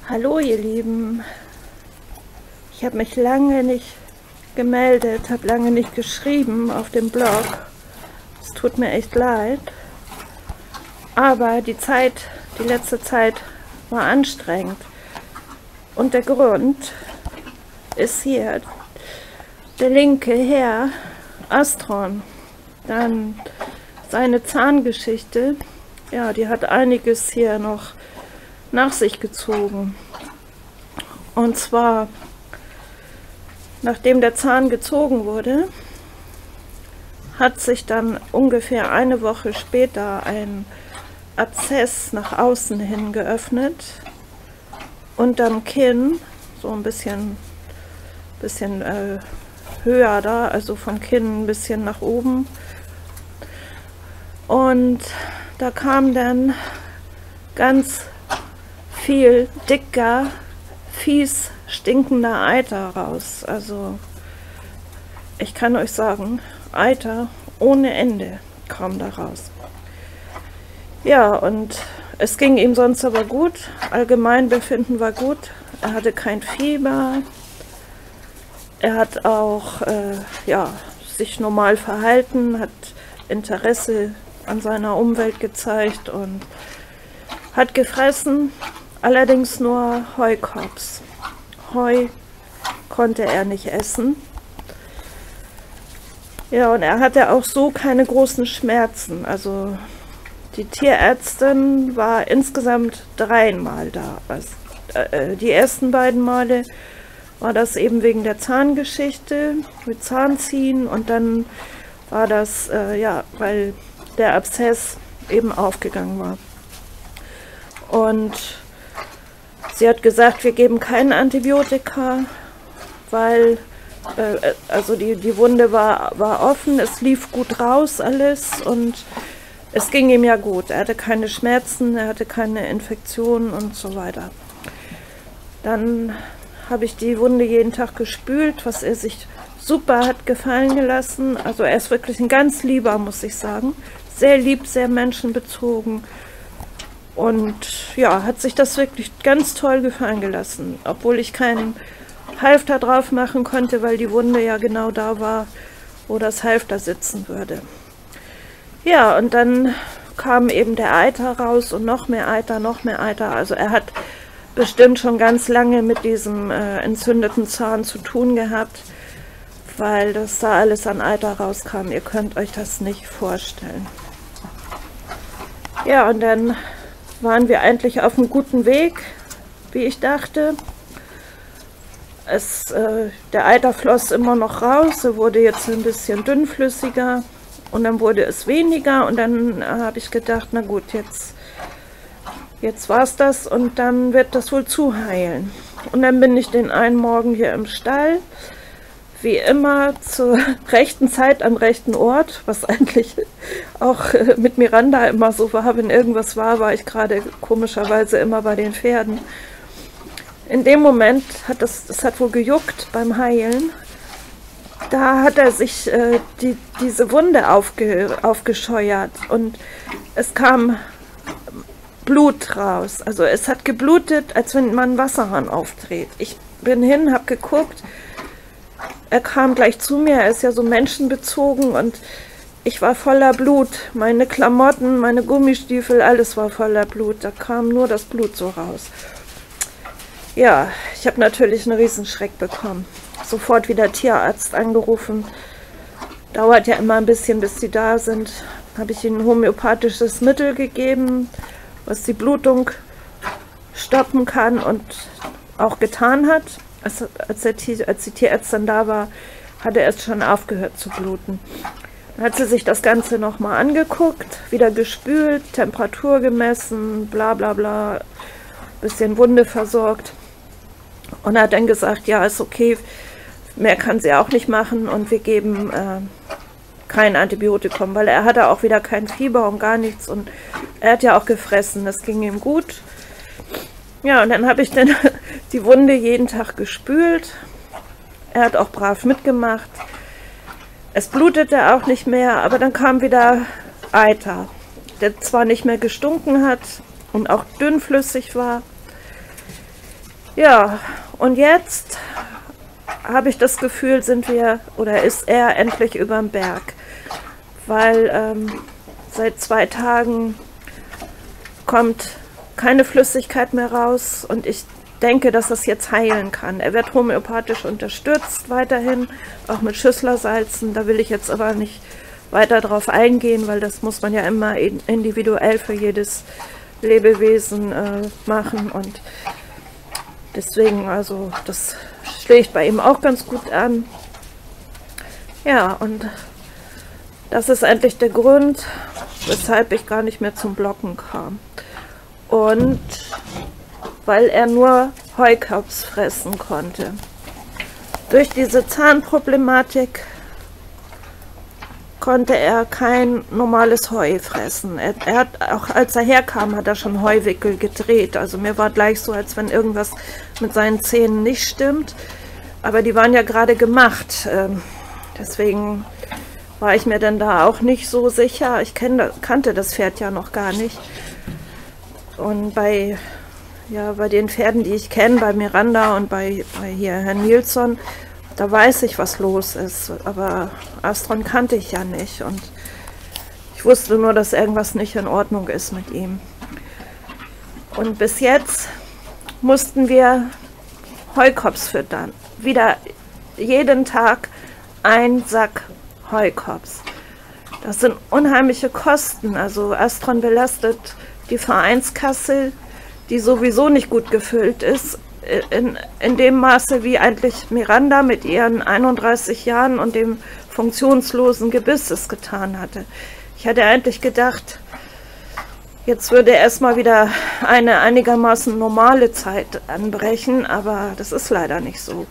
Hallo ihr Lieben, ich habe mich lange nicht gemeldet, habe lange nicht geschrieben auf dem Blog. Es tut mir echt leid, aber die letzte Zeit war anstrengend und der Grund ist hier der linke Herr Astron. Dann seine Zahngeschichte, ja, die hat einiges hier noch nach sich gezogen. Und zwar, nachdem der Zahn gezogen wurde, hat sich dann ungefähr eine Woche später ein Abszess nach außen hin geöffnet, unterm Kinn, so ein bisschen höher da, also vom Kinn ein bisschen nach oben. Und da kam dann ganz viel dicker, fies stinkender Eiter raus. Also ich kann euch sagen, Eiter ohne Ende kam da raus. Ja, und es ging ihm sonst aber gut. Allgemeinbefinden war gut. Er hatte kein Fieber. Er hat auch ja, sich normal verhalten, hat Interesse an seiner Umwelt gezeigt und hat gefressen. Allerdings nur Heukops. Heu konnte er nicht essen. Ja, und er hatte auch so keine großen Schmerzen. Also die Tierärztin war insgesamt 3-mal da. Also, die ersten beiden Male war das eben wegen der Zahngeschichte, mit Zahnziehen. Und dann war das, ja, weil der Abszess eben aufgegangen war. Und sie hat gesagt, wir geben kein Antibiotika, weil also die Wunde war offen, es lief gut raus alles und es ging ihm ja gut. Er hatte keine Schmerzen, er hatte keine Infektionen und so weiter. Dann habe ich die Wunde jeden Tag gespült, was er sich super hat gefallen gelassen. Also er ist wirklich ein ganz lieber, muss ich sagen. Sehr lieb, sehr menschenbezogen. Und ja, hat sich das wirklich ganz toll gefallen gelassen, obwohl ich keinen Halfter drauf machen konnte, weil die Wunde ja genau da war, wo das Halfter sitzen würde. Ja, und dann kam eben der Eiter raus und noch mehr Eiter, noch mehr Eiter. Also er hat bestimmt schon ganz lange mit diesem entzündeten Zahn zu tun gehabt, weil das da alles an Eiter rauskam. Ihr könnt euch das nicht vorstellen. Ja, und dann waren wir eigentlich auf einem guten Weg, wie ich dachte. Der Eiter floss immer noch raus, er wurde jetzt ein bisschen dünnflüssiger und dann wurde es weniger und dann habe ich gedacht, na gut, jetzt war es das und dann wird das wohl zuheilen. Und dann bin ich den einen Morgen hier im Stall, wie immer zur rechten Zeit am rechten Ort, was eigentlich auch mit Miranda immer so war. Wenn irgendwas war, ich gerade komischerweise immer bei den Pferden. In dem Moment hat das hat wohl gejuckt beim Heilen. Da hat er sich diese Wunde aufgescheuert und es kam Blut raus. Also es hat geblutet, als wenn man einen Wasserhahn aufdreht. Ich bin hin, habe geguckt. Er kam gleich zu mir, er ist ja so menschenbezogen und ich war voller Blut. Meine Klamotten, meine Gummistiefel, alles war voller Blut. Da kam nur das Blut so raus. Ja, ich habe natürlich einen Riesenschreck bekommen. Sofort wieder Tierarzt angerufen. Dauert ja immer ein bisschen, bis die da sind. Habe ich ihnen ein homöopathisches Mittel gegeben, was die Blutung stoppen kann und auch getan hat. Als die Tierärztin da war, hat er erst schon aufgehört zu bluten. Dann hat sie sich das Ganze nochmal angeguckt, wieder gespült, Temperatur gemessen, bla bla bla, bisschen Wunde versorgt und hat dann gesagt, ja, ist okay, mehr kann sie auch nicht machen und wir geben kein Antibiotikum, weil er hatte auch wieder kein Fieber und gar nichts und er hat ja auch gefressen, das ging ihm gut. Ja, und dann habe ich dann die Wunde jeden Tag gespült. Er hat auch brav mitgemacht. Es blutete auch nicht mehr, aber dann kam wieder Eiter, der zwar nicht mehr gestunken hat und auch dünnflüssig war. Ja, und jetzt habe ich das Gefühl, sind wir oder ist er endlich überm Berg, weil seit 2 Tagen kommt keine Flüssigkeit mehr raus und ich denke, dass das jetzt heilen kann. Er wird homöopathisch unterstützt weiterhin, auch mit Schüsslersalzen. Da will ich jetzt aber nicht weiter drauf eingehen, weil das muss man ja immer individuell für jedes Lebewesen machen und deswegen, also das schlägt bei ihm auch ganz gut an. Ja, und das ist eigentlich der Grund, weshalb ich gar nicht mehr zum Blocken kam. Und weil er nur Heukops fressen konnte. Durch diese Zahnproblematik konnte er kein normales Heu fressen. Er hat, auch als er herkam, hat er schon Heuwickel gedreht. Also mir war gleich so, als wenn irgendwas mit seinen Zähnen nicht stimmt. Aber die waren ja gerade gemacht. Deswegen war ich mir dann da auch nicht so sicher. Ich kannte das Pferd ja noch gar nicht. Und bei den Pferden, die ich kenne, bei Miranda und bei hier Herrn Nilsson, da weiß ich, was los ist. Aber Astron kannte ich ja nicht. Und ich wusste nur, dass irgendwas nicht in Ordnung ist mit ihm. Und bis jetzt mussten wir Heukops füttern. Wieder jeden Tag ein Sack Heukops. Das sind unheimliche Kosten. Also Astron belastet die Vereinskasse, die sowieso nicht gut gefüllt ist, in dem Maße, wie eigentlich Miranda mit ihren 31 Jahren und dem funktionslosen Gebiss es getan hatte. Ich hatte eigentlich gedacht, jetzt würde erstmal wieder eine einigermaßen normale Zeit anbrechen, aber das ist leider nicht so.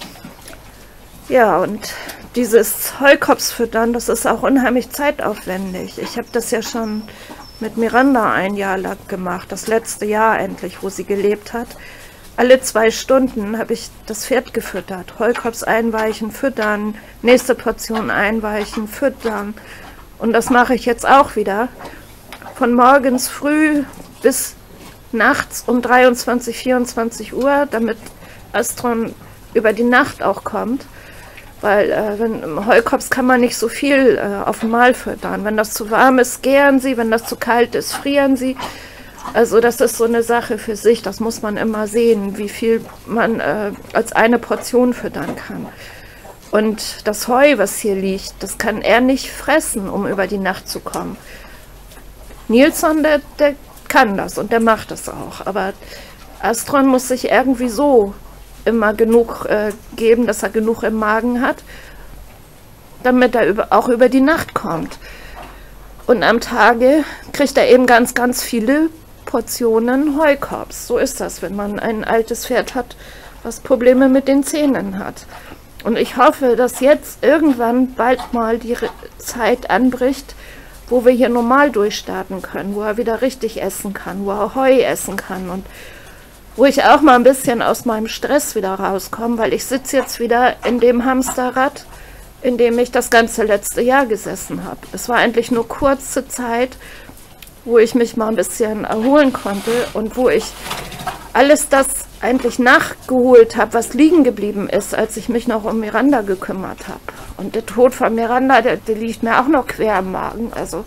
Ja, und dieses Heukopsfüttern, das ist auch unheimlich zeitaufwendig. Ich habe das ja schon mit Miranda 1 Jahr lang gemacht, das letzte Jahr endlich, wo sie gelebt hat. Alle 2 Stunden habe ich das Pferd gefüttert. Heukops einweichen, füttern, nächste Portion einweichen, füttern. Und das mache ich jetzt auch wieder. Von morgens früh bis nachts um 23, 24 Uhr, damit Astron über die Nacht auch kommt. Weil Heukops kann man nicht so viel auf einmal füttern. Wenn das zu warm ist, gären sie, wenn das zu kalt ist, frieren sie. Also das ist so eine Sache für sich, das muss man immer sehen, wie viel man als eine Portion füttern kann. Und das Heu, was hier liegt, das kann er nicht fressen, um über die Nacht zu kommen. Nilsson, der kann das und der macht das auch. Aber Astron muss sich irgendwie so immer genug geben, dass er genug im Magen hat, damit er auch über die Nacht kommt. Und am Tage kriegt er eben ganz, ganz viele Portionen Heukops. So ist das, wenn man ein altes Pferd hat, was Probleme mit den Zähnen hat. Und ich hoffe, dass jetzt irgendwann bald mal die Zeit anbricht, wo wir hier normal durchstarten können, wo er wieder richtig essen kann, wo er Heu essen kann und wo ich auch mal ein bisschen aus meinem Stress wieder rauskomme, weil ich sitze jetzt wieder in dem Hamsterrad, in dem ich das ganze letzte Jahr gesessen habe. Es war eigentlich nur kurze Zeit, wo ich mich mal ein bisschen erholen konnte und wo ich alles das eigentlich nachgeholt habe, was liegen geblieben ist, als ich mich noch um Miranda gekümmert habe. Und der Tod von Miranda, der liegt mir auch noch quer im Magen. Also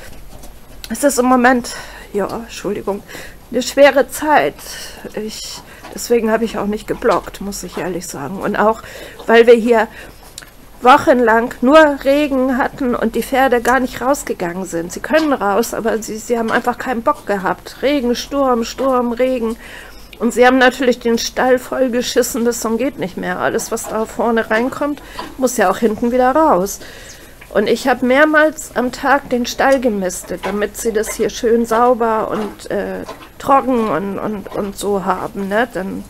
es ist im Moment, ja, Entschuldigung, eine schwere Zeit. Deswegen habe ich auch nicht geblockt, muss ich ehrlich sagen. Und auch, weil wir hier wochenlang nur Regen hatten und die Pferde gar nicht rausgegangen sind. Sie können raus, aber sie haben einfach keinen Bock gehabt. Regen, Sturm, Sturm, Regen. Und sie haben natürlich den Stall vollgeschissen, das geht nicht mehr. Alles, was da vorne reinkommt, muss ja auch hinten wieder raus. Und ich habe mehrmals am Tag den Stall gemistet, damit sie das hier schön sauber und trocken und so haben. Ne?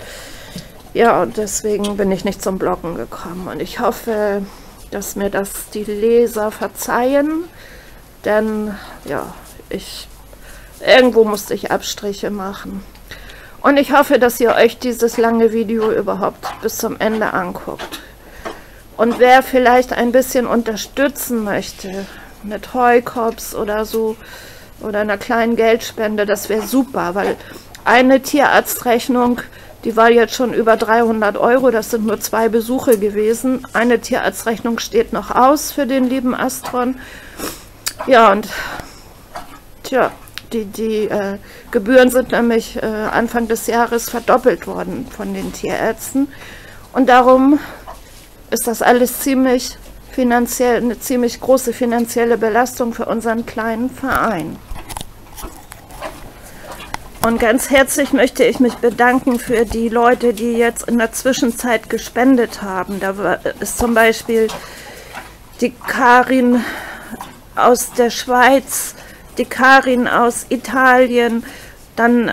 Ja, und deswegen bin ich nicht zum Blocken gekommen. Und ich hoffe, dass mir das die Leser verzeihen, denn ja, irgendwo musste ich Abstriche machen. Und ich hoffe, dass ihr euch dieses lange Video überhaupt bis zum Ende anguckt. Und wer vielleicht ein bisschen unterstützen möchte, mit Heukops oder so, oder einer kleinen Geldspende, das wäre super, weil eine Tierarztrechnung Die war jetzt schon über 300 Euro, das sind nur 2 Besuche gewesen. Eine Tierarztrechnung steht noch aus für den lieben Astron. Ja, und tja, die Gebühren sind nämlich Anfang des Jahres verdoppelt worden von den Tierärzten. Und darum ist das alles eine ziemlich große finanzielle Belastung für unseren kleinen Verein. Und ganz herzlich möchte ich mich bedanken für die Leute, die jetzt in der Zwischenzeit gespendet haben. Da ist zum Beispiel die Karin aus der Schweiz, die Karin aus Italien, dann,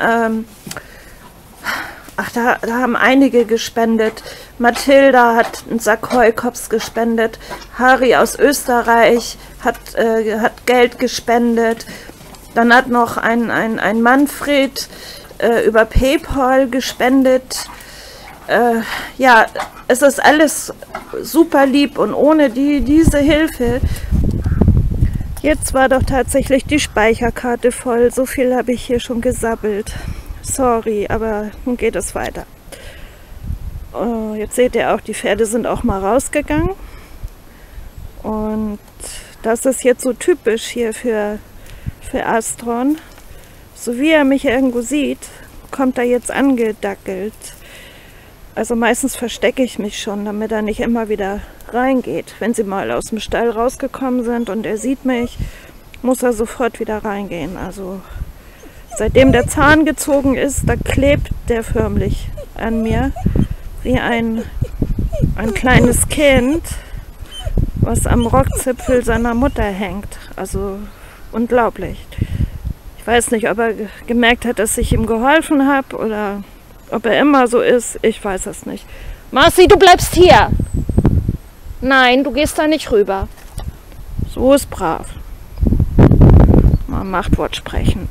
da haben einige gespendet. Mathilda hat einen Sack Heukops gespendet. Harry aus Österreich hat Geld gespendet. Dann hat noch ein Manfred über PayPal gespendet. Ja, es ist alles super lieb und ohne diese Hilfe. Jetzt war doch tatsächlich die Speicherkarte voll. So viel habe ich hier schon gesabbelt. Sorry, aber nun geht es weiter. Jetzt seht ihr auch, die Pferde sind auch mal rausgegangen. Und das ist jetzt so typisch hier für Astron. So wie er mich irgendwo sieht, kommt er jetzt angedackelt. Also meistens verstecke ich mich schon, damit er nicht immer wieder reingeht. Wenn sie mal aus dem Stall rausgekommen sind und er sieht mich, muss er sofort wieder reingehen. Also seitdem der Zahn gezogen ist, da klebt der förmlich an mir wie ein kleines Kind, was am Rockzipfel seiner Mutter hängt. Also unglaublich. Ich weiß nicht, ob er gemerkt hat, dass ich ihm geholfen habe oder ob er immer so ist. Ich weiß es nicht. Marci, du bleibst hier. Nein, du gehst da nicht rüber. So ist brav. Mal Machtwort sprechen.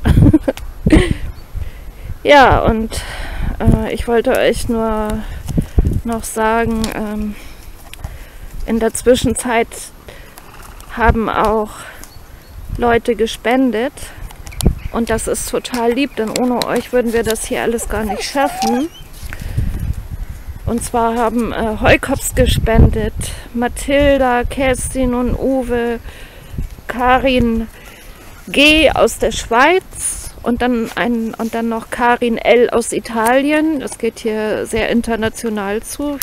Ja, und ich wollte euch nur noch sagen, in der Zwischenzeit haben auch Leute gespendet und das ist total lieb, denn ohne euch würden wir das hier alles gar nicht schaffen. Und zwar haben Heukops gespendet, Mathilda, Kerstin und Uwe, Karin G. aus der Schweiz und dann noch Karin L. aus Italien. Das geht hier sehr international zu.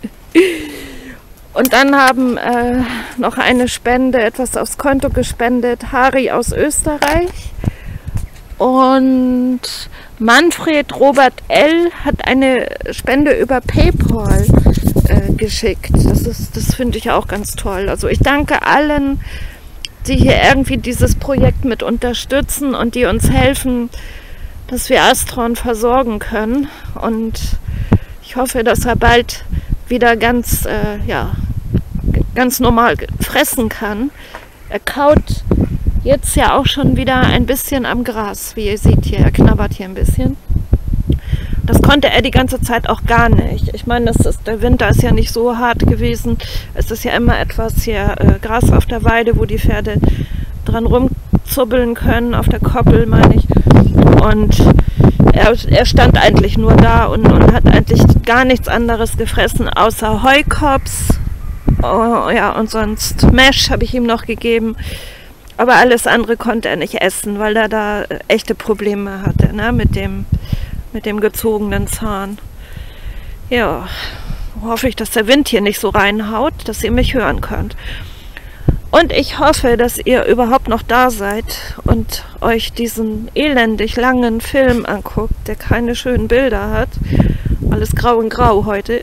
Und dann haben noch eine Spende, etwas aufs Konto gespendet, Harry aus Österreich. Und Manfred Robert L. hat eine Spende über PayPal geschickt. Das finde ich auch ganz toll. Also ich danke allen, die hier irgendwie dieses Projekt mit unterstützen und die uns helfen, dass wir Astron versorgen können. Und ich hoffe, dass er bald wieder ganz normal fressen kann. Er kaut jetzt ja auch schon wieder ein bisschen am Gras, wie ihr seht hier. Er knabbert hier ein bisschen. Das konnte er die ganze Zeit auch gar nicht. Ich meine, der Winter ist ja nicht so hart gewesen. Es ist ja immer etwas hier Gras auf der Weide, wo die Pferde dran rumzubbeln können, auf der Koppel meine ich. Und er stand eigentlich nur da und hat eigentlich gar nichts anderes gefressen, außer Heukops. Oh, ja, und sonst Mesh habe ich ihm noch gegeben. Aber alles andere konnte er nicht essen, weil er da echte Probleme hatte, ne, mit dem gezogenen Zahn. Ja, hoffe ich, dass der Wind hier nicht so reinhaut, dass ihr mich hören könnt. Und ich hoffe, dass ihr überhaupt noch da seid und euch diesen elendig langen Film anguckt, der keine schönen Bilder hat. Alles grau in grau heute.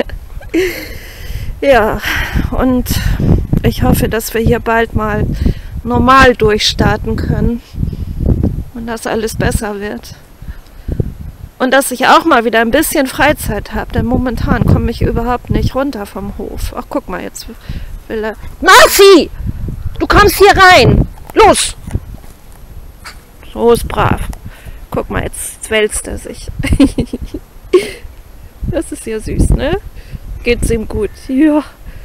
Ja, und ich hoffe, dass wir hier bald mal normal durchstarten können und dass alles besser wird. Und dass ich auch mal wieder ein bisschen Freizeit habe, denn momentan komme ich überhaupt nicht runter vom Hof. Ach, guck mal, jetzt will er... Marci! Du kommst hier rein! Los! So ist brav. Guck mal, jetzt wälzt er sich. Das ist ja süß, ne? Geht's ihm gut? Ja.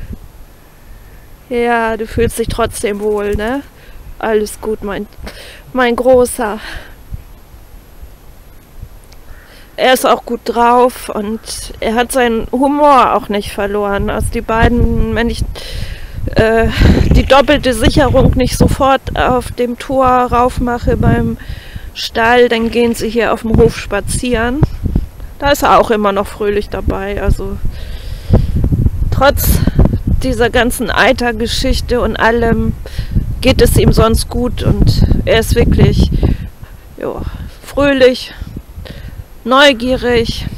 Ja, du fühlst dich trotzdem wohl, ne? Alles gut, mein Großer. er ist auch gut drauf und er hat seinen Humor auch nicht verloren. Also die beiden, wenn ich die doppelte Sicherung nicht sofort auf dem Tor rauf mache beim Stall, dann gehen sie hier auf dem Hof spazieren. Da ist er auch immer noch fröhlich dabei. Also trotz dieser ganzen Eitergeschichte und allem geht es ihm sonst gut und er ist wirklich fröhlich, neugierig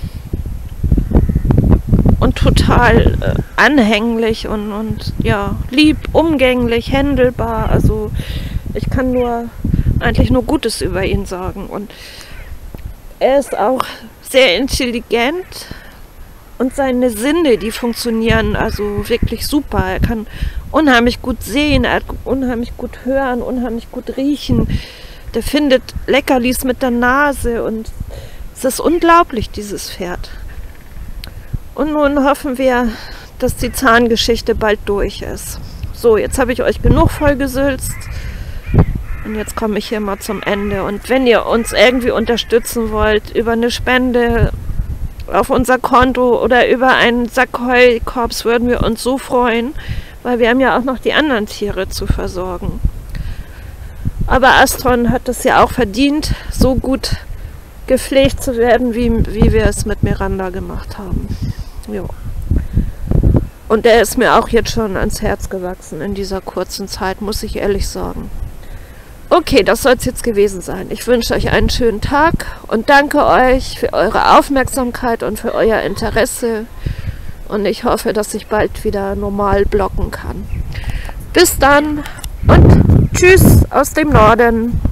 und total anhänglich und ja, lieb, umgänglich, händelbar. Also ich kann eigentlich nur Gutes über ihn sagen. Und er ist auch sehr intelligent und seine Sinne, die funktionieren also wirklich super. Er kann unheimlich gut sehen, er kann unheimlich gut hören, unheimlich gut riechen. Der findet Leckerlis mit der Nase und es ist unglaublich, dieses Pferd. Und nun hoffen wir, dass die Zahngeschichte bald durch ist. So, jetzt habe ich euch genug vollgesülzt und jetzt komme ich hier mal zum Ende. Und wenn ihr uns irgendwie unterstützen wollt, über eine Spende auf unser Konto oder über einen Sack Heukorps, würden wir uns so freuen, weil wir haben ja auch noch die anderen Tiere zu versorgen. Aber Astron hat es ja auch verdient, so gut gepflegt zu werden, wie wir es mit Miranda gemacht haben. Jo. Und der ist mir auch jetzt schon ans Herz gewachsen in dieser kurzen Zeit, muss ich ehrlich sagen. Okay, das soll es jetzt gewesen sein. Ich wünsche euch einen schönen Tag und danke euch für eure Aufmerksamkeit und für euer Interesse. Und ich hoffe, dass ich bald wieder normal bloggen kann. Bis dann und tschüss aus dem Norden.